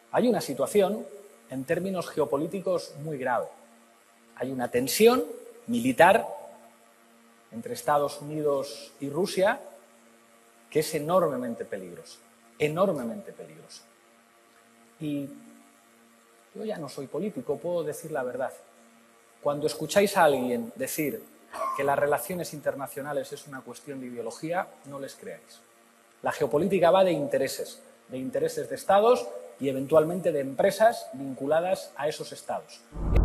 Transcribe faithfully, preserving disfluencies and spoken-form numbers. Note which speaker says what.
Speaker 1: Hay una situación, en términos geopolíticos, muy grave. Hay una tensión militar entre Estados Unidos y Rusia que es enormemente peligrosa, enormemente peligrosa. Y yo ya no soy político, puedo decir la verdad. Cuando escucháis a alguien decir que las relaciones internacionales es una cuestión de ideología, no les creáis. La geopolítica va de intereses, de intereses de estados y eventualmente de empresas vinculadas a esos estados.